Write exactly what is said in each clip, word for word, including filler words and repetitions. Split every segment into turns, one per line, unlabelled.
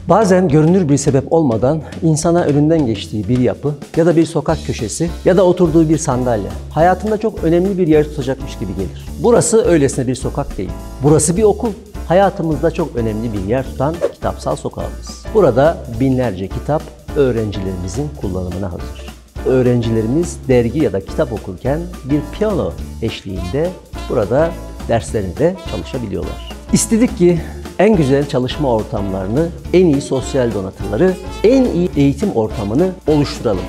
Bazen görünür bir sebep olmadan insana önünden geçtiği bir yapı ya da bir sokak köşesi ya da oturduğu bir sandalye hayatında çok önemli bir yer tutacakmış gibi gelir. Burası öylesine bir sokak değil. Burası bir okul. Hayatımızda çok önemli bir yer tutan kitapsal sokağımız. Burada binlerce kitap öğrencilerimizin kullanımına hazır. Öğrencilerimiz dergi ya da kitap okurken bir piyano eşliğinde burada derslerinde çalışabiliyorlar. İstedik ki en güzel çalışma ortamlarını, en iyi sosyal donatıları, en iyi eğitim ortamını oluşturalım.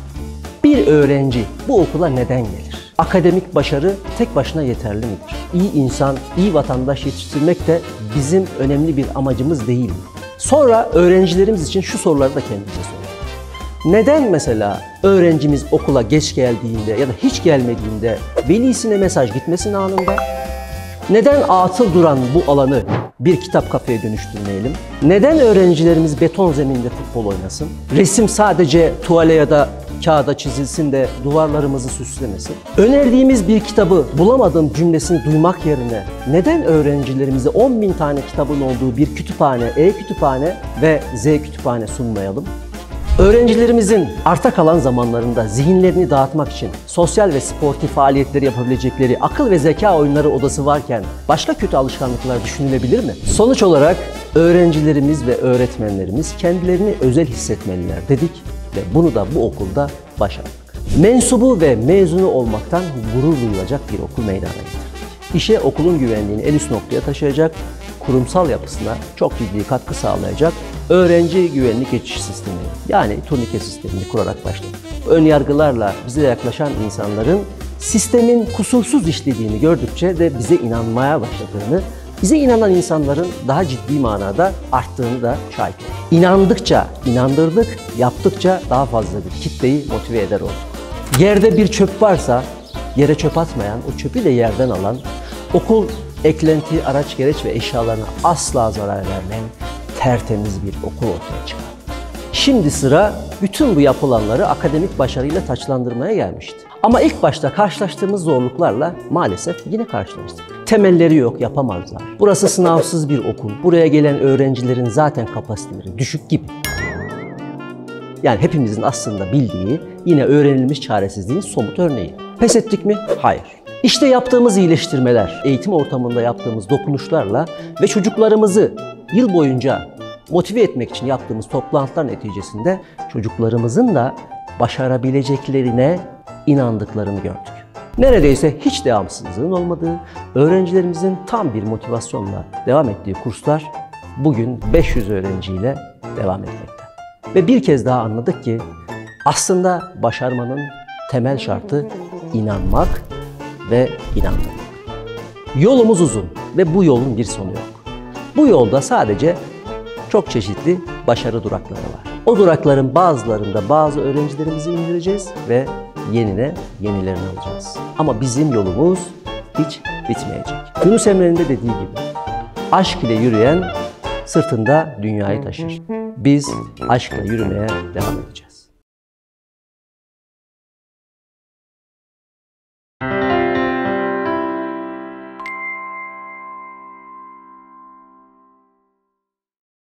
Bir öğrenci bu okula neden gelir? Akademik başarı tek başına yeterli midir? İyi insan, iyi vatandaş yetiştirmek de bizim önemli bir amacımız değil mi? Sonra öğrencilerimiz için şu soruları da kendimize soralım. Neden mesela öğrencimiz okula geç geldiğinde ya da hiç gelmediğinde velisine mesaj gitmesin anında? Neden atıl duran bu alanı bir kitap kafeye dönüştürmeyelim? Neden öğrencilerimiz beton zeminde futbol oynasın? Resim sadece tuvale ya da kağıda çizilsin de duvarlarımızı süslemesin? Önerdiğimiz bir kitabı bulamadığım cümlesini duymak yerine neden öğrencilerimize on bin tane kitabın olduğu bir kütüphane, E-kütüphane ve Z-kütüphane sunmayalım? Öğrencilerimizin arta kalan zamanlarında zihinlerini dağıtmak için sosyal ve sportif faaliyetleri yapabilecekleri akıl ve zeka oyunları odası varken başka kötü alışkanlıklar düşünülebilir mi? Sonuç olarak öğrencilerimiz ve öğretmenlerimiz kendilerini özel hissetmeliler dedik ve bunu da bu okulda başardık. Mensubu ve mezunu olmaktan gurur duyulacak bir okul meydana getirdik. İşe okulun güvenliğini en üst noktaya taşıyacak, kurumsal yapısına çok ciddi katkı sağlayacak öğrenci güvenlik geçiş sistemi yani turnike sistemini kurarak başladık. Ön yargılarla bize yaklaşan insanların sistemin kusursuz işlediğini gördükçe de bize inanmaya başladığını, bize inanan insanların daha ciddi manada arttığını da şahit olduk. İnandıkça inandırdık, yaptıkça daha fazla bir kitleyi motive eder olduk. Yerde bir çöp varsa yere çöp atmayan, o çöpü de yerden alan, okul eklenti, araç, gereç ve eşyalarına asla zarar vermeyen tertemiz bir okul ortaya çıkar. Şimdi sıra bütün bu yapılanları akademik başarıyla taçlandırmaya gelmişti. Ama ilk başta karşılaştığımız zorluklarla maalesef yine karşılaştık. Temelleri yok, yapamazlar. Burası sınavsız bir okul. Buraya gelen öğrencilerin zaten kapasiteleri düşük gibi. Yani hepimizin aslında bildiği yine öğrenilmiş çaresizliğin somut örneği. Pes ettik mi? Hayır. İşte yaptığımız iyileştirmeler, eğitim ortamında yaptığımız dokunuşlarla ve çocuklarımızı yıl boyunca motive etmek için yaptığımız toplantılar neticesinde çocuklarımızın da başarabileceklerine inandıklarını gördük. Neredeyse hiç devamsızlığın olmadığı, öğrencilerimizin tam bir motivasyonla devam ettiği kurslar bugün beş yüz öğrenciyle devam etmekte. Ve bir kez daha anladık ki aslında başarmanın temel şartı inanmak ve inandırmak. Yolumuz uzun ve bu yolun bir sonu yok. Bu yolda sadece çok çeşitli başarı durakları var. O durakların bazılarında bazı öğrencilerimizi indireceğiz ve yenine yenilerini alacağız. Ama bizim yolumuz hiç bitmeyecek. Yunus Emre'nin de dediği gibi, aşk ile yürüyen sırtında dünyayı taşır. Biz aşkla yürümeye devam edeceğiz.